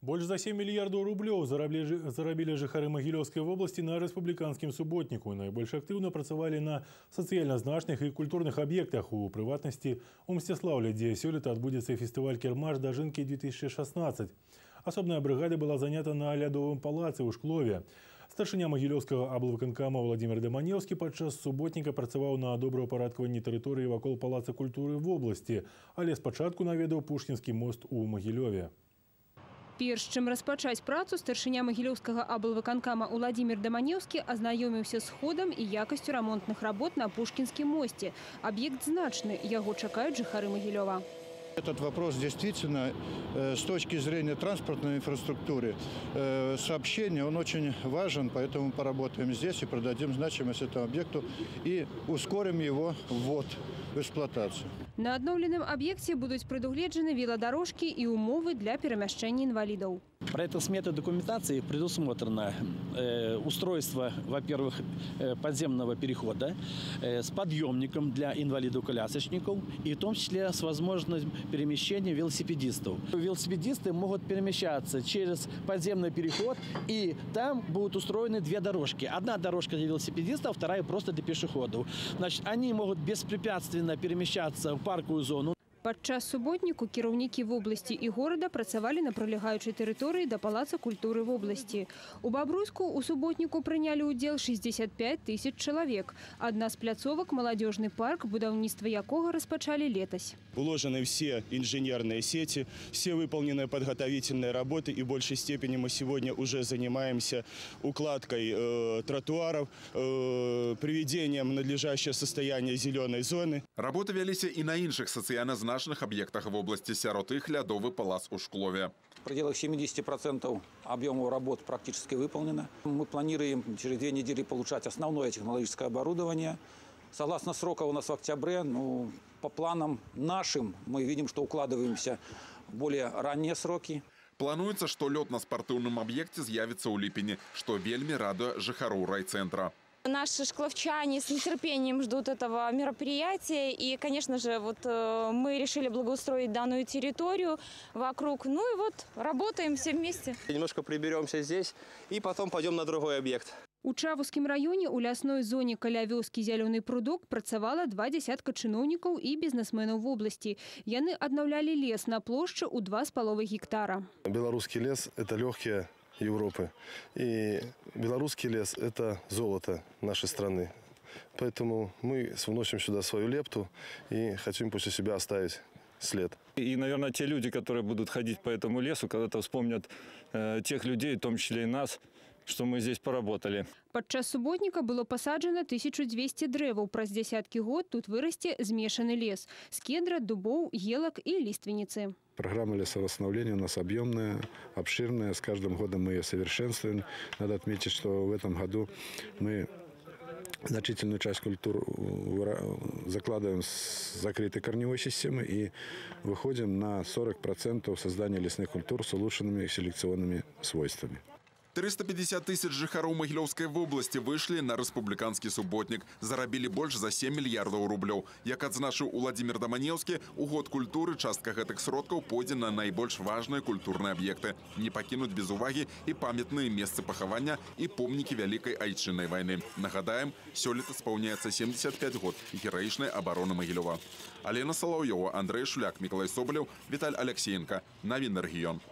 Больше за 7 миллиардов рублей заробили жыхары Могилевской области на республиканским субботнику. Наибольш активно працавали на социально значных и культурных объектах. У приватности у Мстиславля, где сёлета отбудется фестиваль «Кірмаш Дажинки 2016. Особная бригада была занята на Лядовом палаце у Шклове. Старшыня Могилевского аблвыканкама Владимир Даманевский падчас субботника працаваў на добраўпарадкаванні тэрыторыі вакол палаца культуры в области, але спачатку наведаў Пушкінскі мост у Могилеве. Перш чым распачаць працу, старшыня Могилевскага аблвыканкама Владимир Даманевский азнаёміўся з ходам і якасцю рамонтных работ на Пушкінскім мосце. Аб'ект значны, яго чакаюць жыхары Могилева. Этот вопрос действительно с точки зрения транспортной инфраструктуры, сообщения, он очень важен, поэтому поработаем здесь и продадим значимость этому объекту и ускорим его ввод в эксплуатацию. На адноўленым аб'екце будуць прадугледжаны велодорожки и умовы для перамяшчэння инвалидов. Проектно-сметной документации предусмотрено устройство, во-первых, подземного перехода с подъемником для инвалидов-колясочников и в том числе с возможностью перемещения велосипедистов. Велосипедисты могут перемещаться через подземный переход, и там будут устроены две дорожки. Одна дорожка для велосипедистов, вторая просто для пешеходов. Значит, они могут беспрепятственно перемещаться в парковую зону. Падчас суботніку кіраўнікі вобласці і горада працавалі на прылегаючай тэрыторыі да палаца культуры вобласці. У Бабруйску у суботніку прынялі ўдзел 65 тысяч чалавек. Адна з пляцовак – маладзёжны парк, будаўніцтва якога распачалі летась. Уложены все инженерные сети, все выполнены подготовительные работы, и в большей степени мы сегодня уже занимаемся укладкой тротуаров, приведением в надлежащее состояние зеленой зоны. Работы вяліся и на іншых социально значных объектах в области, сярод іх Лядовый палац у Шклове. В пределах 70% объема работ практически выполнено. Мы планируем через 2 недели получать основное технологическое оборудование. Согласно срока у нас в октябре, по планам нашим мы видим, что укладываемся в более ранние сроки. Плануецца, што лёд на спартыўным аб'екце з'явіцца ў ліпені, што вельмі радуе жыхароў райцэнтра. Наши шкловчане с нетерпением ждут этого мероприятия. И, конечно же, мы решили благоустроить данную территорию вокруг. Ну и работаем все вместе. Немножко приберемся здесь и потом пойдем на другой объект. У Чавускім раёне у лясной зоне каля вёскі Зялёны прудок працавала 20 чыноўнікаў і бізнесменаў вобласці. Яны аднаўлялі лес на плошчы ў 2,5 гектара. Белорусский лес – это легкие Европы. И белорусский лес – это золото нашей страны. Поэтому мы вносим сюда свою лепту и хотим после себя оставить след. И, наверное, те люди, которые будут ходить по этому лесу, когда-то вспомнят тех людей, в том числе и нас, что мы здесь поработали. Падчас суботніка было посаджено 1200 дрэваў. Праз дзясяткі год тут вырасце змешаны лес з кедра, дубоў, елак и лиственницы. Программа лесовосстановления у нас объемная, обширная. С каждым годом мы ее совершенствуем. Надо отметить, что в этом году мы значительную часть культур закладываем с закрытой корневой системы и выходим на 40% создания лесных культур с улучшенными селекционными свойствами. 350 тысяч жыхароў Могилевской области вышли на республиканский субботник. Зарабили больше за 7 миллиардов рублей. Як адзначыў Владимир Даманевский, у год культуры частка гэтых сродкаў пойдзе на найбольш важные культурные объекты. Не покинуть без уваги и памятные месцы пахавання и помники Великой Айчыннай войны. Нагадаем, сёлета исполняется 75 год героичной обороны Могилева. Алена Соловьева, Андрей Шуляк, Миколай Соболев, Виталий Алексеенко. Новины регион.